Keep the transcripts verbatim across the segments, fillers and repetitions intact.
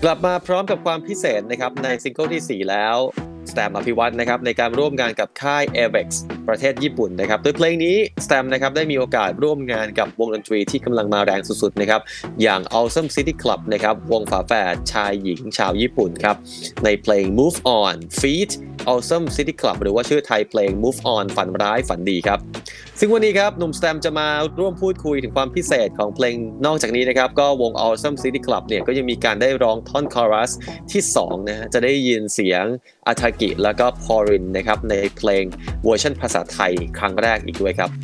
กลับมาพร้อมกับความพิเศษนะครับในซิงเกิลที่สี่แล้วสแตมอภิวัตนะครับในการร่วมงานกับค่าย เอ เว็กซ์ ประเทศญี่ปุ่นนะครับโดยเพลงนี้สแตมนะครับได้มีโอกาสร่วมงานกับวงดนตรีที่กำลังมาแรงสุดๆนะครับอย่าง Awesome City Club นะครับวงฝาแฝดชายหญิงชาวญี่ปุ่นครับในเพลง Move On feat. Awesome City Club หรือว่าชื่อไทยเพลง Move On ฝันร้ายฝันดีครับซึ่งวันนี้ครับหนุ่มสแตมจะมาร่วมพูดคุยถึงความพิเศษของเพลงนอกจากนี้นะครับก็วง Awesome City Club เนี่ยก็ยังมีการได้ร้องท่อนคอรัสที่สองนะฮะจะได้ยินเสียงอาทากิแล้วก็พอรินนะครับในเพลงเวอร์ชันภาษาไทยครั้งแรกอีกด้วยครับ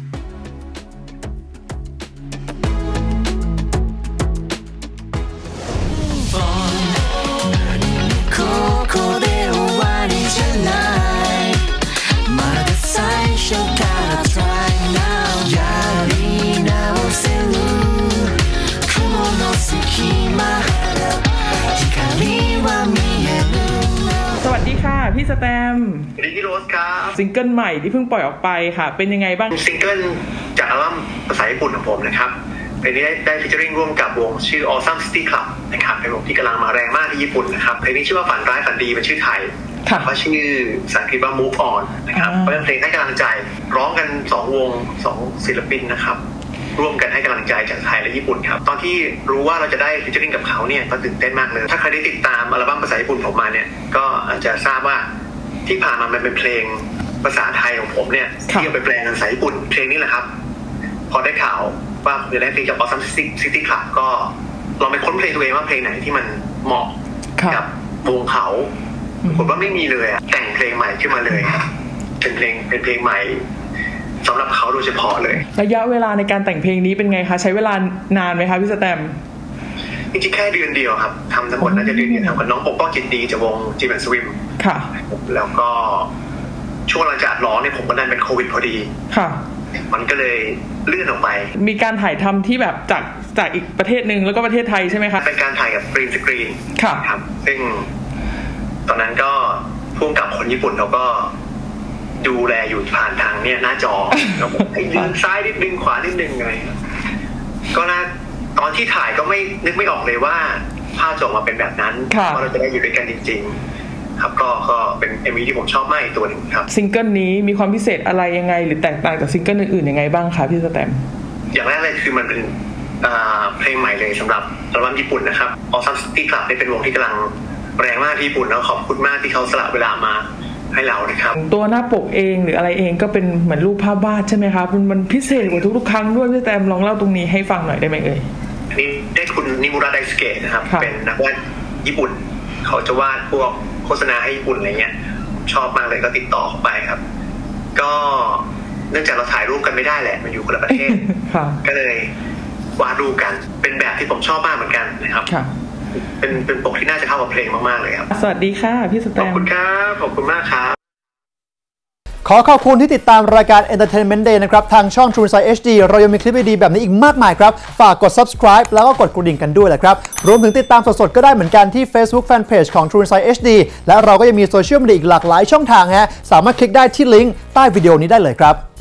สวัสดีค่ะพี่สแตมสวัสดีพี่โรสครับซิงเกิลใหม่ที่เพิ่งปล่อยออกไปค่ะเป็นยังไงบ้างซิงเกิลจากอัลบั้มภาษาญี่ปุ่นของผมนะครับเพลงนี้ได้ฟีเจอริ่งร่วมกับวงชื่อ Awesome City Club นะครับเป็นวงที่กำลังมาแรงมากที่ญี่ปุ่นนะครับเพลงนี้ชื่อว่าฝันร้ายฝันดีเป็นชื่อไทยว่าชื่อภาษาอังกฤษว่า Move On นะครับเป็นเพลงให้กำลังใจร้องกันสองวงสองศิลปินนะครับร่วมกันให้กำลังใจจากไทยและญี่ปุ่นครับตอนที่รู้ว่าเราจะได้ฟีเจอริ่งกับเขาเนี่ยก็ตื่นเต้นมากเลยถ้าใครได้ติดตามอัลบั้มภาษาญี่ปุ่นผมมาเนี่ยก็อาจจะทราบว่าที่ผ่านมามันเป็นเพลงภาษาไทยของผมเนี่ยที่เอาไปแปลงเป็นภาษาญี่ปุ่นเพลงนี้แหละครับพอได้ข่าวว่าผมจะได้เพลงจาก Awesome City Club ก็ลองไปค้นเพลงตัวเองว่าเพลงไหนที่มันเหมาะกับวงเขาผมว่าไม่มีเลยอะแต่งเพลงใหม่ขึ้นมาเลยครับเป็นเพลงเป็นเพลงใหม่สำหรับเขาโดยเฉพาะเลยระยะเวลาในการแต่งเพลงนี้เป็นไงคะใช้เวลานานไหมคะพี่สแตมจริงๆแค่เดือนเดียวครับทำทั้งหมดน่าจะเดือนเดียวทำกับน้องปกป้องจิตดีจากวงจีแมนสวิมค่ะแล้วก็ช่วงหลังจากร้องเนี่ยผมก็ดันเป็นโควิดพอดีค่ะมันก็เลยเลื่อนออกไปมีการถ่ายทำที่แบบจากจากอีกประเทศหนึ่งแล้วก็ประเทศไทยใช่ไหมคะเป็นการถ่ายกับกรีนสกรีนค่ะครับซึ่งตอนนั้นก็พ่วงกับคนญี่ปุ่นเขาก็ดูแลอยู่ผ่านทางเนี่ยหน้าจอแล้วผมให้ดึงซ้ายนิดดึงขวานิดนึงอะไรก็น่าตอนที่ถ่ายก็ไม่นึกไม่ออกเลยว่าภาพจะออกมาเป็นแบบนั้นเพราะเราจะได้อยู่ด้วยกันจริงๆครับก็ก็เป็น เอ็ม วี ที่ผมชอบมากอีกตัวหนึ่งครับซิงเกิลนี้มีความพิเศษอะไรยังไงหรือแตกต่างจากซิงเกิลอื่นๆยังไงบ้างคะพี่สแตมอย่างแรกเลยคือมันเป็นเพลงใหม่เลยสำหรับอัลบั้มญี่ปุ่นนะครับ Awesome City Club ได้เป็นวงที่กำลังแรงมากที่ญี่ปุ่นแล้วขอบคุณมากที่เขาสละเวลามาให้เรานะครับตัวหน้าปกเองหรืออะไรเองก็เป็นเหมือนรูปภาพวาดใช่ไหมครับมันพิเศษกว่าทุกๆครั้งด้วยพี่แตมลองเล่าตรงนี้ให้ฟังหน่อยได้ไหมเอ่ยนี่ได้คุณนิมุระไดสเกะนะครับเป็นนักวาดญี่ปุ่นเขาจะวาดพวกโฆษณาให้ญี่ปุ่นอะไรเงี้ยชอบมากเลยก็ติดต่อเข้าไปครับก็เนื่องจากเราถ่ายรูปกันไม่ได้แหละมันอยู่คนละประเทศก็เลยวาดรูปกันเป็นแบบที่ผมชอบมากเหมือนกันนะครับเป็นเป็นปกที่น่าจะเข้ากับเพลงมากๆเลยครับสวัสดีค่ะพี่สแตมขอบคุณครับขอบคุณมากครับขอขอบคุณที่ติดตามรายการ Entertainment Day นะครับทางช่อง True Insight เอช ดี เรายังมีคลิปดีๆแบบนี้อีกมากมายครับฝากกด Subscribe แล้วก็กดกระดิ่งกันด้วยแหละครับรวมถึงติดตามสดๆก็ได้เหมือนกันที่ Facebook Fanpage ของ True Insight เอช ดี และเราก็ยังมีโซเชียลมีเดียอีกหลากหลายช่องทางฮะสามารถคลิกได้ที่ลิงก์ใต้วิดีโอนี้ได้เลยครับ